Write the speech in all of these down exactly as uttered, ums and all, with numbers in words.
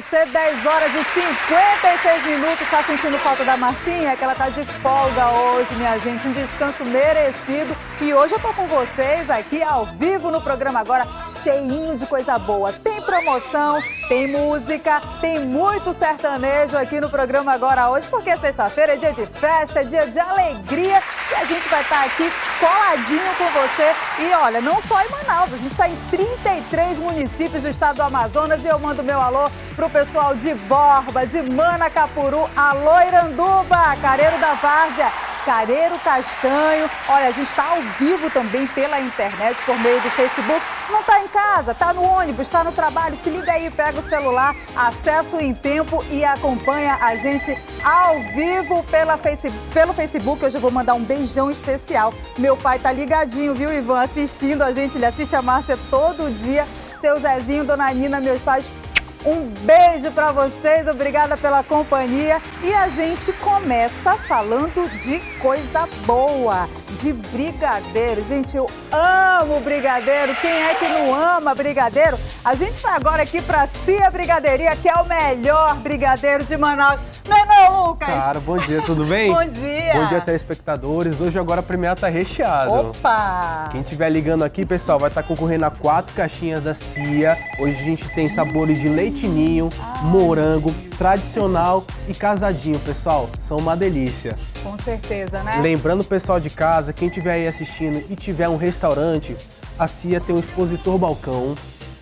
você, dez horas e cinquenta e seis minutos. Está sentindo falta da Marcinha? Que ela tá de folga hoje, minha gente. Um descanso merecido. E hoje eu tô com vocês aqui ao vivo no programa agora, cheinho de coisa boa. Tem promoção, tem música, tem muito sertanejo aqui no programa agora hoje, porque sexta-feira é dia de festa, é dia de alegria. E a gente vai estar aqui coladinho com você. E olha, não só em Manaus, a gente está em trinta e três municípios do estado do Amazonas. E eu mando meu alô pro pessoal de Borba, de Manacapuru, alô Iranduba, Careiro da Várzea, Careiro Castanho. Olha, a gente está ao vivo também pela internet, por meio do Facebook. Não está em casa, está no ônibus, está no trabalho, se liga aí, pega o celular, acesso em tempo e acompanha a gente ao vivo pela face... pelo Facebook. Hoje eu vou mandar um beijão especial. Meu pai tá ligadinho, viu, Ivan, assistindo a gente, ele assiste a Márcia todo dia. Seu Zezinho, Dona Nina, meus pais, um beijo pra vocês, obrigada pela companhia. E a gente começa falando de coisa boa, de brigadeiro. Gente, eu amo brigadeiro. Quem é que não ama brigadeiro? A gente vai agora aqui pra Cia Brigadeiria, que é o melhor brigadeiro de Manaus. Não é não, Lucas? Cara, bom dia, tudo bem? Bom dia. Bom dia, telespectadores. Hoje agora a premiada tá recheado. Opa! Quem estiver ligando aqui, pessoal, vai estar concorrendo a quatro caixinhas da Cia. Hoje a gente tem sabores de leite ninho, ah. morango, tradicional e casadinho, pessoal. São uma delícia. Com certeza, né? Lembrando, pessoal de casa, quem estiver aí assistindo e tiver um restaurante, a Cia tem um expositor balcão.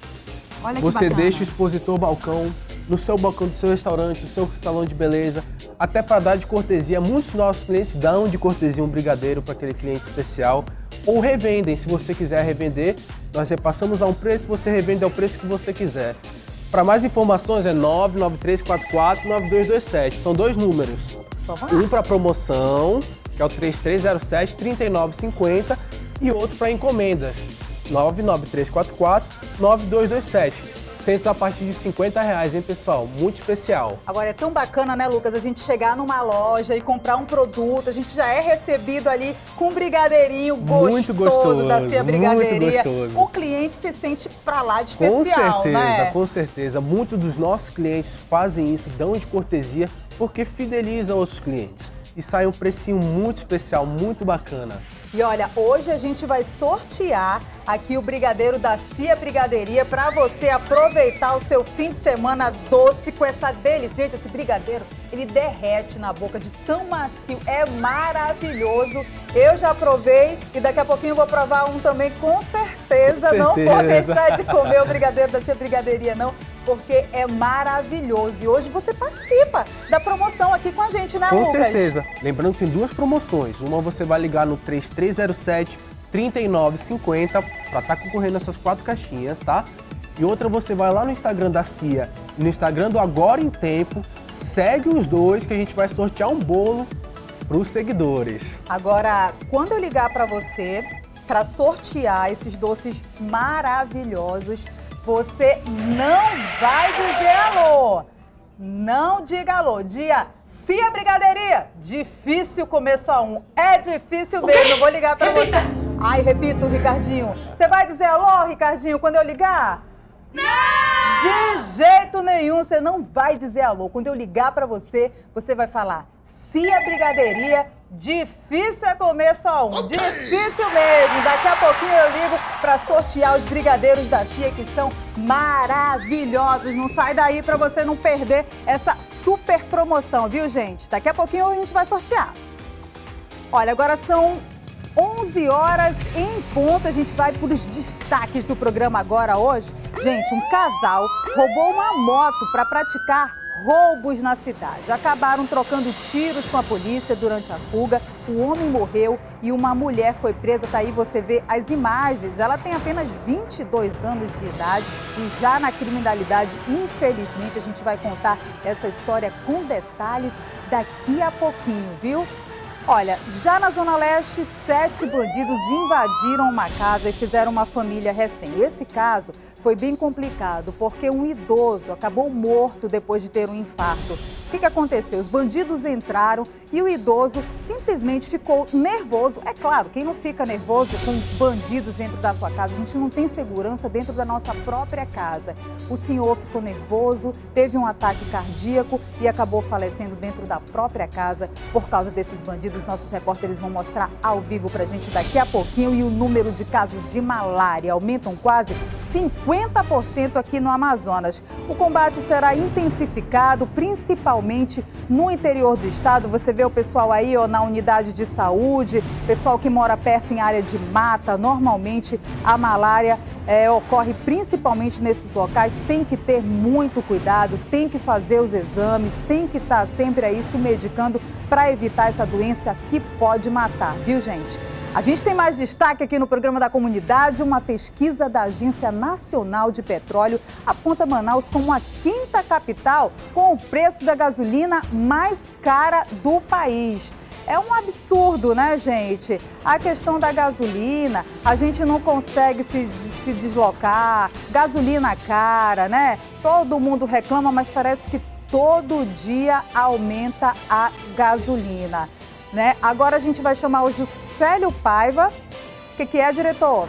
Olha que Você bacana. deixa o expositor balcão no seu balcão do seu restaurante, do seu salão de beleza, até para dar de cortesia. Muitos nossos clientes dão de cortesia um brigadeiro para aquele cliente especial ou revendem. Se você quiser revender, nós repassamos a um preço, você revende ao preço que você quiser. Para mais informações é nove nove três quatro quatro nove dois dois sete, são dois números. Um para promoção, que é o três três zero sete, três nove cinco zero, e outro para encomendas, nove nove três quatro quatro nove dois dois sete. Centros a partir de cinquenta reais, hein, pessoal? Muito especial. Agora, é tão bacana, né, Lucas, a gente chegar numa loja e comprar um produto, a gente já é recebido ali com um brigadeirinho gostoso, muito gostoso da Cia Brigadeiria. Muito gostoso. O cliente se sente pra lá de especial, com certeza, né? Com certeza. Muitos dos nossos clientes fazem isso, dão de cortesia, porque fidelizam outros clientes. E sai um precinho muito especial, muito bacana. E olha, hoje a gente vai sortear aqui o brigadeiro da Cia Brigadeiria para você aproveitar o seu fim de semana doce com essa delícia. Gente, esse brigadeiro, ele derrete na boca de tão macio, é maravilhoso. Eu já provei e daqui a pouquinho eu vou provar um também, com certeza. Com não certeza. vou deixar de comer o brigadeiro da Cia Brigadeiria, não, porque é maravilhoso. E hoje você participa da promoção aqui com a gente, né, Lucas? Com certeza. Lembrando que tem duas promoções. Uma você vai ligar no três três zero sete, três nove cinco zero para estar concorrendo essas quatro caixinhas, tá? E outra você vai lá no Instagram da Cia e no Instagram do Agora em Tempo, segue os dois que a gente vai sortear um bolo para os seguidores. Agora, quando eu ligar para você para sortear esses doces maravilhosos, você não vai dizer alô. Não diga alô. Dia Cia Brigadeiria. Difícil comer só um. É difícil mesmo. Eu vou ligar pra você. Ai, repito, Ricardinho. Você vai dizer alô, Ricardinho, quando eu ligar? Não! De jeito nenhum. Você não vai dizer alô. Quando eu ligar pra você, você vai falar Cia Brigadeiria. Difícil é comer só um. Okay. Difícil mesmo. Daqui a pouquinho eu ligo para sortear os brigadeiros da Cia, que são maravilhosos. Não sai daí para você não perder essa super promoção, viu, gente? Daqui a pouquinho a gente vai sortear. Olha, agora são onze horas em ponto. A gente vai para os destaques do programa agora hoje. Gente, um casal roubou uma moto para praticar roubos na cidade. Acabaram trocando tiros com a polícia durante a fuga. O homem morreu e uma mulher foi presa. Tá aí, você vê as imagens. Ela tem apenas vinte e dois anos de idade e já na criminalidade, infelizmente, a gente vai contar essa história com detalhes daqui a pouquinho, viu? Olha, já na Zona Leste, sete bandidos invadiram uma casa e fizeram uma família refém. Esse caso foi bem complicado, porque um idoso acabou morto depois de ter um infarto. O que, que aconteceu? Os bandidos entraram e o idoso simplesmente ficou nervoso. É claro, quem não fica nervoso com bandidos dentro da sua casa? A gente não tem segurança dentro da nossa própria casa. O senhor ficou nervoso, teve um ataque cardíaco e acabou falecendo dentro da própria casa por causa desses bandidos. Nossos repórteres vão mostrar ao vivo pra gente daqui a pouquinho. E o número de casos de malária aumentam quase cinquenta por cento aqui no Amazonas. O combate será intensificado, principalmente no interior do estado. Você vê o pessoal aí ó, na unidade de saúde, pessoal que mora perto em área de mata. Normalmente a malária é, ocorre principalmente nesses locais. Tem que ter muito cuidado, tem que fazer os exames, tem que estar sempre aí se medicando para evitar essa doença que pode matar, viu, gente? A gente tem mais destaque aqui no programa da comunidade. Uma pesquisa da Agência Nacional de Petróleo aponta Manaus como a quinta capital com o preço da gasolina mais cara do país. É um absurdo, né, gente? A questão da gasolina, a gente não consegue se, se deslocar, gasolina cara, né? Todo mundo reclama, mas parece que todo dia aumenta a gasolina. Né? Agora a gente vai chamar o Juscelio Paiva. O que, que é, diretor?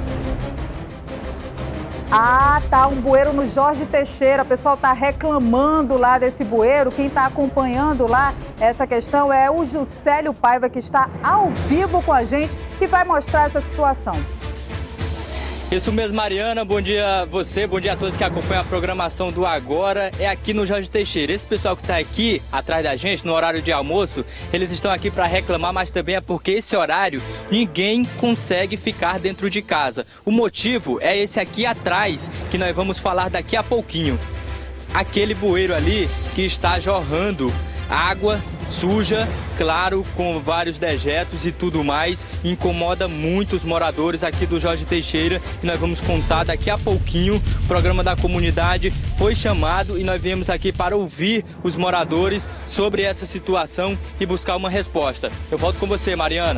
Ah, tá um bueiro no Jorge Teixeira. O pessoal tá reclamando lá desse bueiro. Quem tá acompanhando lá essa questão é o Juscelio Paiva, que está ao vivo com a gente e vai mostrar essa situação. Isso mesmo, Mariana. Bom dia a você, bom dia a todos que acompanham a programação do Agora. É aqui no Jorge Teixeira. Esse pessoal que está aqui atrás da gente, no horário de almoço, eles estão aqui para reclamar, mas também é porque esse horário ninguém consegue ficar dentro de casa. O motivo é esse aqui atrás, que nós vamos falar daqui a pouquinho. Aquele bueiro ali que está jorrando água suja, claro, com vários dejetos e tudo mais, incomoda muito os moradores aqui do Jorge Teixeira e nós vamos contar daqui a pouquinho. O programa da comunidade foi chamado e nós viemos aqui para ouvir os moradores sobre essa situação e buscar uma resposta. Eu volto com você, Mariana.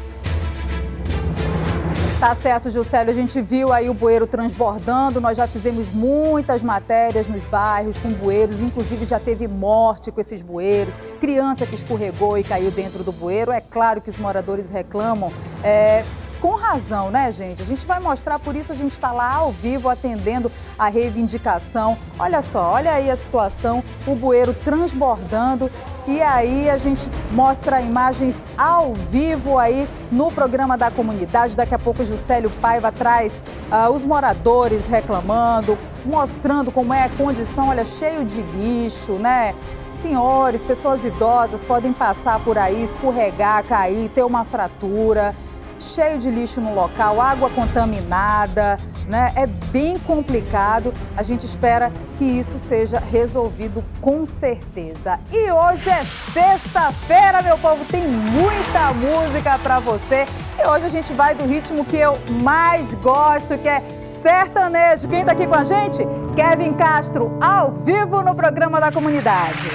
Tá certo, Juscelio, a gente viu aí o bueiro transbordando, nós já fizemos muitas matérias nos bairros com bueiros, inclusive já teve morte com esses bueiros, criança que escorregou e caiu dentro do bueiro. É claro que os moradores reclamam, é, com razão, né, gente? A gente vai mostrar, por isso a gente está lá ao vivo atendendo a reivindicação. Olha só, olha aí a situação, o bueiro transbordando. E aí a gente mostra imagens ao vivo aí no programa da comunidade. Daqui a pouco o Juscelio Paiva traz uh, os moradores reclamando, mostrando como é a condição, olha, cheio de lixo, né? Senhores, pessoas idosas podem passar por aí, escorregar, cair, ter uma fratura, cheio de lixo no local, água contaminada, né? É bem complicado. A gente espera que isso seja resolvido com certeza. E hoje é sexta-feira, meu povo, tem muita música pra você. E hoje a gente vai do ritmo que eu mais gosto, que é sertanejo. Quem tá aqui com a gente? Kevin Castro, ao vivo no programa da comunidade.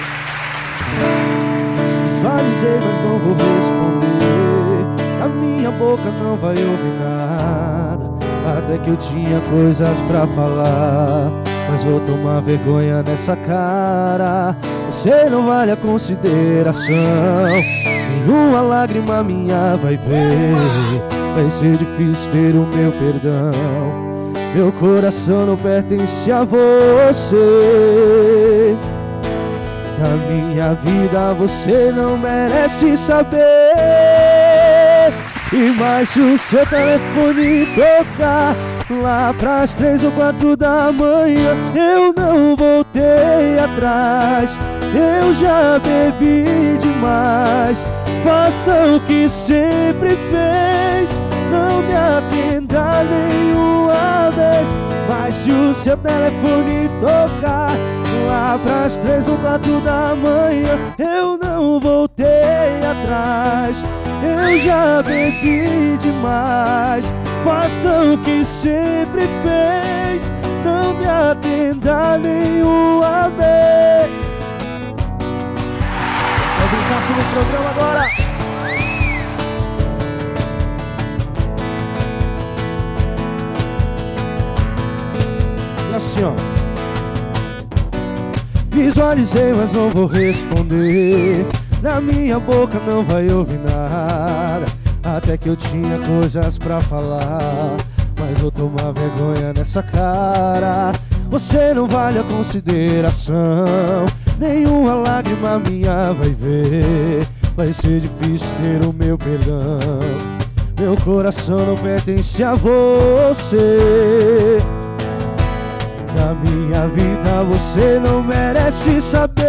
Só dizer, mas não vou responder. A minha boca não vai ouvir nada. Até que eu tinha coisas pra falar, mas vou tomar vergonha nessa cara. Você não vale a consideração, nenhuma lágrima minha vai ver. Vai ser difícil ter o meu perdão. Meu coração não pertence a você. Da minha vida você não merece saber. E mais se o seu telefone tocar lá pras três ou quatro da manhã, eu não voltei atrás. Eu já bebi demais. Faça o que sempre fez, não me atenda nenhuma vez. Mas se o seu telefone tocar lá pras três ou quatro da manhã, eu não voltei atrás. Eu já bebi demais. Faça o que sempre fez, não me atenda nenhuma vez. Só brincar no programa agora. dizendo assim, ó. Visualizei, mas não vou responder. Na minha boca não vai ouvir nada. Até que eu tinha coisas pra falar, mas vou tomar vergonha nessa cara. Você não vale a consideração, nenhuma lágrima minha vai ver. Vai ser difícil ter o meu perdão. Meu coração não pertence a você. Da minha vida você não merece saber.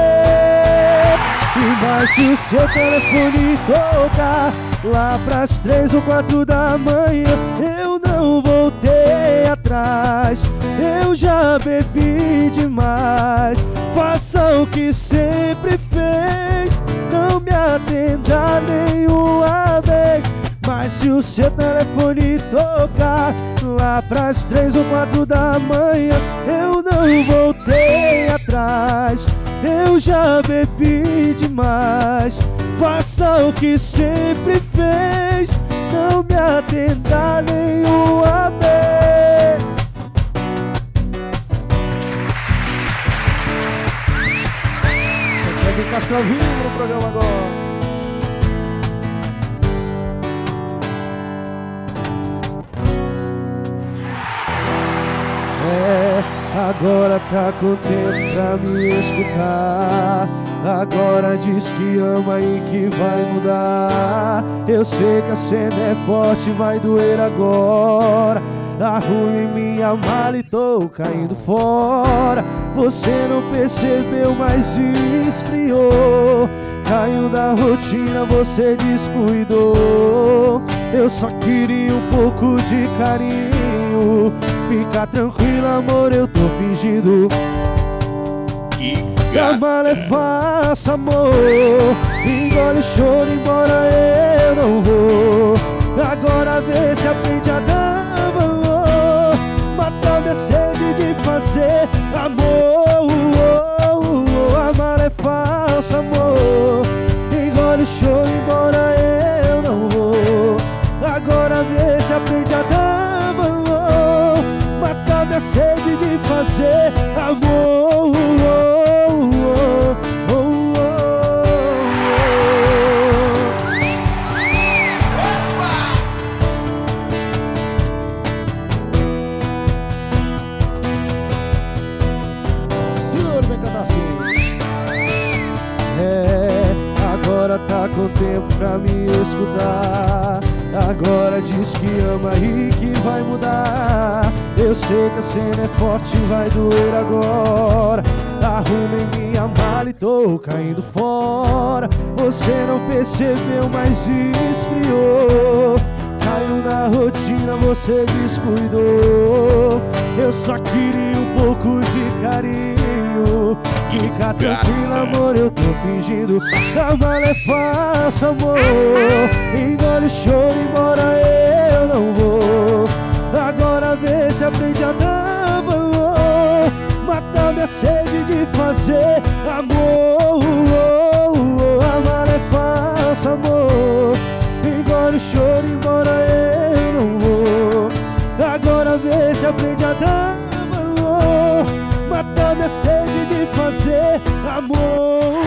E mais se o seu telefone tocar lá pras três ou quatro da manhã, eu não voltei atrás. Eu já bebi demais. Faça o que sempre fez, não me atenda nenhuma vez. Mas se o seu telefone tocar lá pras três ou quatro da manhã, eu não voltei atrás. Eu já bebi demais. Faça o que sempre fez, não me atenda nenhuma vez. Você quer vir Castro vivo no programa agora? É, agora tá com tempo pra me escutar. Agora diz que ama e que vai mudar. Eu sei que a cena é forte, vai doer agora. Arrume minha mala e tô caindo fora. Você não percebeu, mas esfriou. Caiu da rotina, você descuidou. Eu só queria um pouco de carinho. Fica tranquilo, amor, eu tô fingindo. A mala é fácil, amor. Engole o choro, embora eu não vou. Agora vê se aprende a dar valor. Matou minha sede de fazer amor. A mala é falsa, amor. Engole o choro, embora eu não vou. Agora vê se aprende a dar valor. Matar minha sede de fazer amor. Tá com tempo pra me escutar. Agora diz que ama e que vai mudar. Eu sei que a cena é forte, vai doer agora. Arrume minha mala e tô caindo fora. Você não percebeu, mas esfriou. Caiu na rotina, você descuidou. Eu só queria um pouco de carinho. Fica tranquilo, amor, eu tô fingindo. A mala é fácil, amor. Engole o choro, embora eu não vou. Agora vê se aprende a dar valor. Matar minha sede de fazer amor. A mala é fácil, amor. Engole o choro, embora eu não vou. Agora vê se aprende a dar valor. Matar minha sede de fazer amor.